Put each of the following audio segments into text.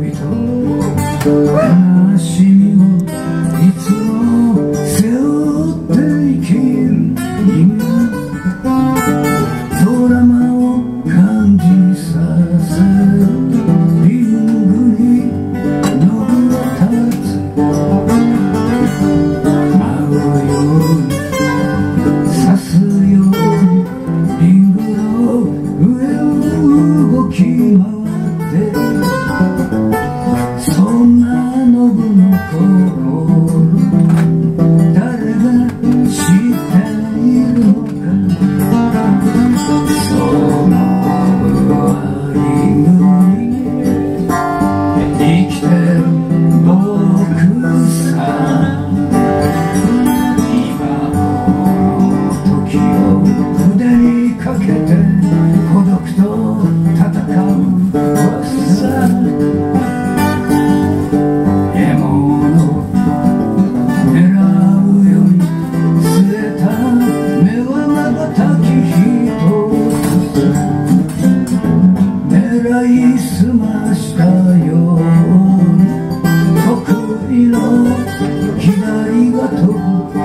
悲しみをいつも背負って生きる人間ドラマを感じさせるリングにのぶら立つ舞うように刺すようにリングの上を動き回ってそんなノブの心誰が知っているのかそのはリングに生きてる僕さ今の時を腕にかけて孤独と戦う僕さ狙いすましたように得意の左が飛ぶ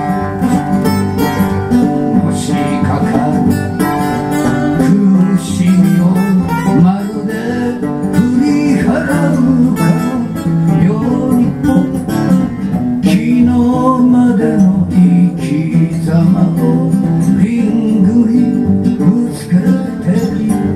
のしかかる苦しみをまるで振り払うかのように昨日までの生き様をリングにぶつけている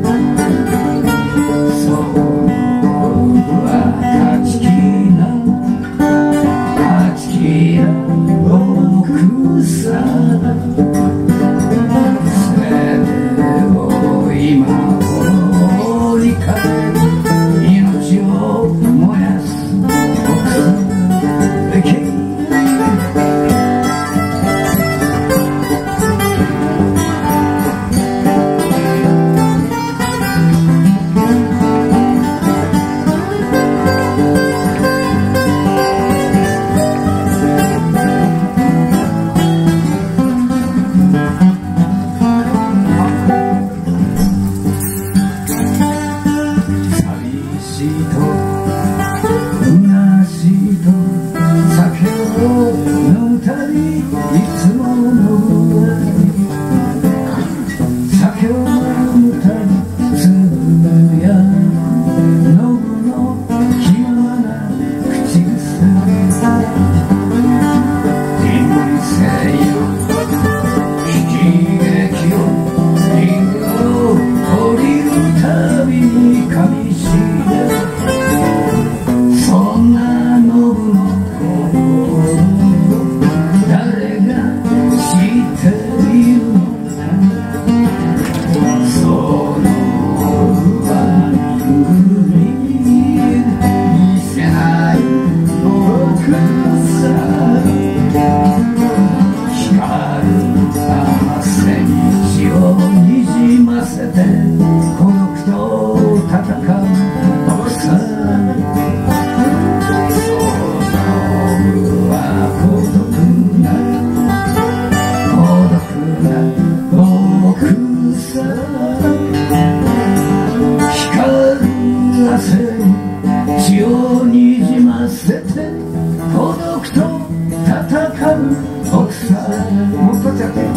血をにじませて孤独と戦う僕さもっとちゃって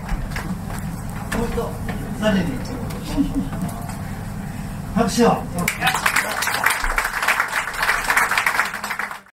拍手を。